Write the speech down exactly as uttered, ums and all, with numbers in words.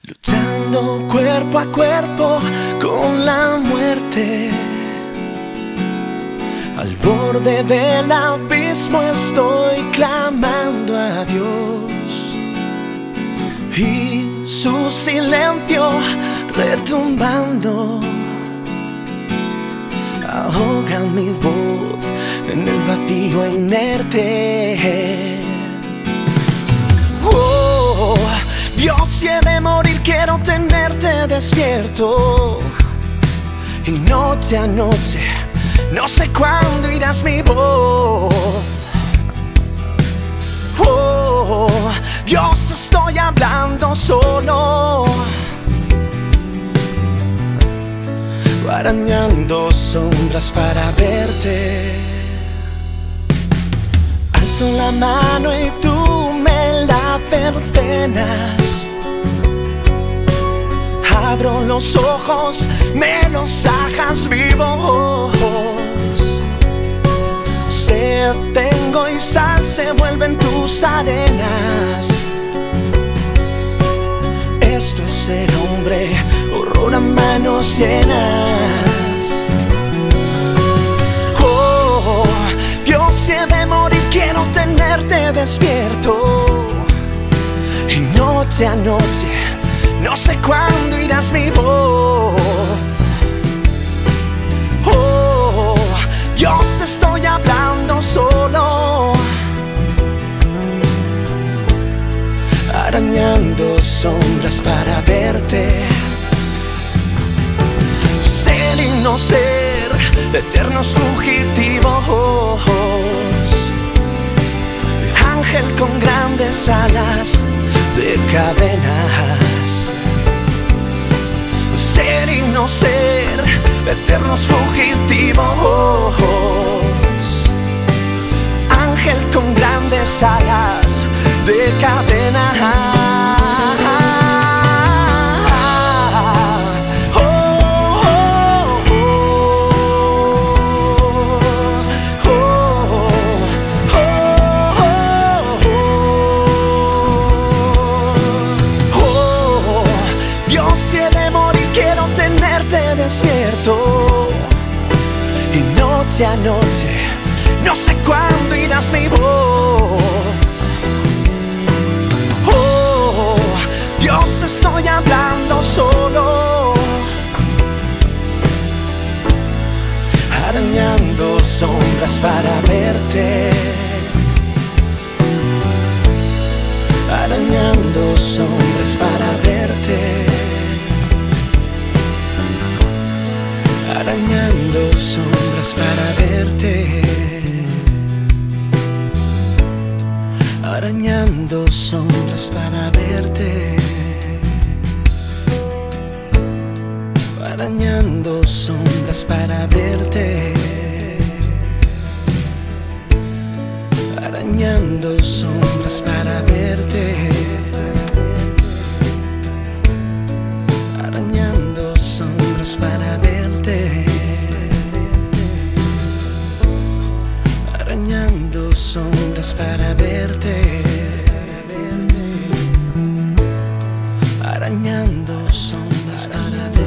luchando cuerpo a cuerpo con la muerte. Al borde del abismo estoy clamando a Dios, y su silencio retumbando ahoga mi voz en el vacío inerte. Oh, Dios, si he de morir quiero tenerte despierto, y noche a noche no sé cuándo irás mi voz. Oh, Dios, estoy hablando solo, arañando sombras para verte. Alzo la mano y tú me la cercenas. Abro los ojos, me los sajas vivos. Sed tengo y sal se vuelven tus arenas. Esto es ser hombre, horror a manos llenas. Oh, Dios, si he de morir quiero tenerte despierto, y noche a noche no sé cuándo irás mi voz. Oh, Dios, estoy hablando solo, arañando sombras para verte. Ser y no ser, eternos fugitivos, ángel con grandes alas de cadenas. Ser y no ser, eternos fugitivos, ángel con grandes alas de cadenas. Despierto, y noche a noche no sé cuándo irás mi voz. Oh, Dios, estoy hablando solo, arañando sombras para verte, arañando sombras para verte, arañando sombras para verte, arañando sombras para verte, arañando sombras para verte, arañando sombras para verte, arañando sombras para verte, arañando sombras para verte, arañando sombras para verte.